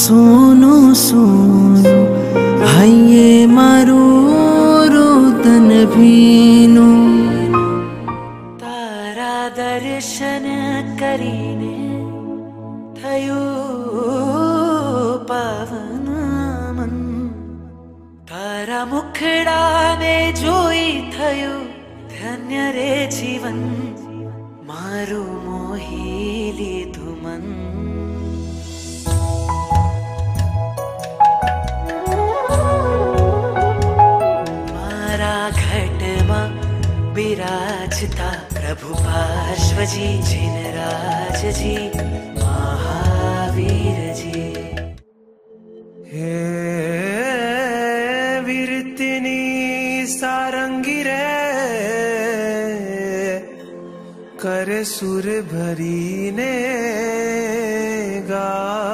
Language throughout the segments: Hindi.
सोनो सोनो हाये मारू रोदन भीनु तारा दर्शन करीने थयो पावन मन तारा मुखड़ा ने जोई थयो धन्य रे जीवन मारू मोही लीधु मन विराजता प्रभु पार्श्वजी जिनराज जी महावीर जी। हे वीरतिनी सारंगी रे कर सुर भरी ने गा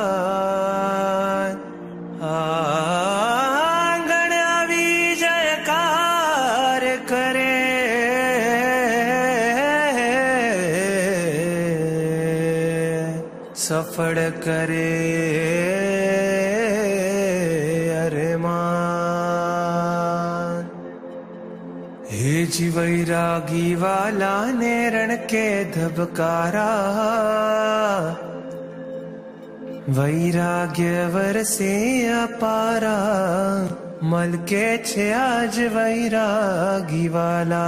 सफल करे अरमान। हे जी वैरागी वाला ने रण के धबकारा वैराग्य वर से अपारा मल के छे आज वैरागी वाला।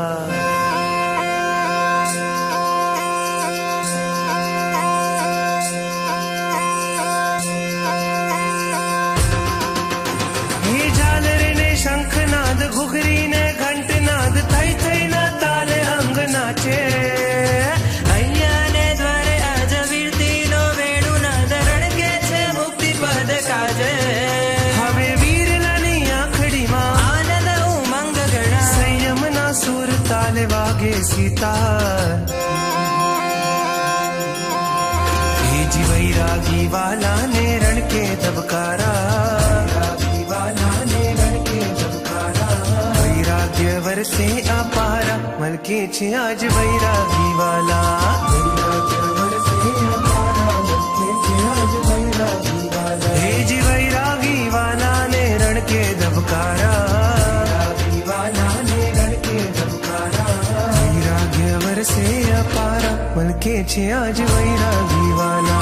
शंखनाद घुघरी ने घंटनाद थई थई न ताले अंग नाचे अय्या ने द्वारे आज वीरती नो वेणु नाद रण के छे मुक्ति पद काजे हवे वीर लानी आखड़ी मां आनंद उमंग गणा संयम ना सुर ताले वागे सीता। हे जी वैरागी वाला ने रण के धबकारा वर से अपारा मल के छे आज वैरागी वाला। हे जी वैरागी वाला ने रण के धबकारा वैराग्य वर से अपारा मल के छे आज वैरागी वाला।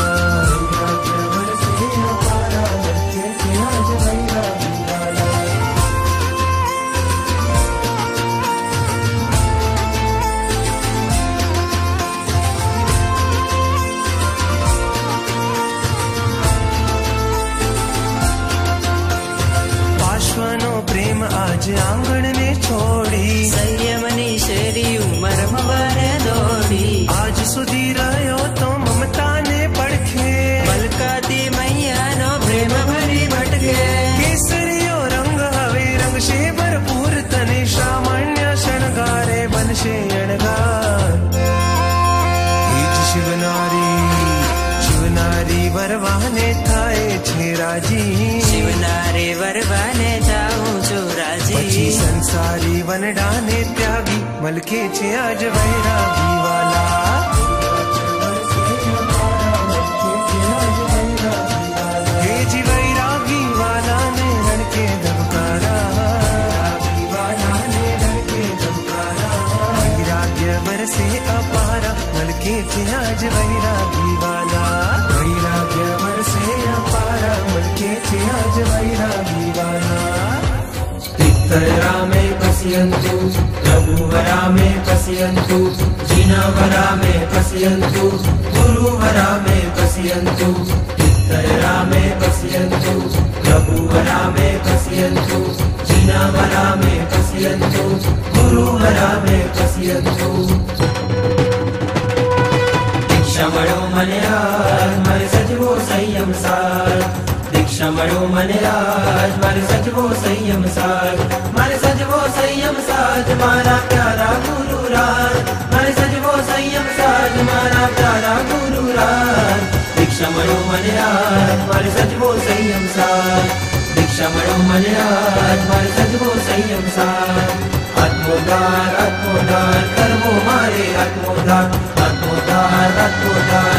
प्रेम आज आंगण ने छोड़ी संयमनी शेरी उमर मवारे दौड़ी आज सुधी रहो तो ममता ने पड़खे मलकाती मैया नो प्रेम भरी भटके केसरियो रंग हवे रंग से भरपूर तने सामान्य शणगारे बन से अणगार। शिवनारी वरवाने थाए छे राजी शिवनारी वरवाने जाऊं जो राजी संसारी वनडाने त्यागी मलके छे आज वैरागी वाला। हे जी वैरागी वाला ने रण के धबकारा वैराग्य वर से अपारा मलके छे आज वैरागी वाला। वैराग्य वर से अपारा मलके छे आज वैरागी वाला। तित्तरा में पश्यन्तु प्रभुवरा में पश्यन्तु जिनवरा में पश्यन्तु गुरुवरा में पश्यन्तु तित्तरा में पश्यन्तु प्रभुवरा में पश्यन्तु जिनवरा में पश्यन्तु गुरुवरा में पश्यन्तु। दीक्षा मळो मने आज मारे सजवो संयम सार दीक्षा मळो मने आज मारे सजवो संयम सार मारे सजवो संयम साज मारा प्यारा गुरु राज मारे सजवो संयम साज मारा प्यारा गुरु राज। दीक्षा मळो मने आज मारे सजवो संयम सार दीक्षा मळो मने आज मारे सजवो संयम सार। आत्मोद्धार आत्मोद्धार करवो मारे आत्मोद्धार आत्मोद्धार आत्मोद्धार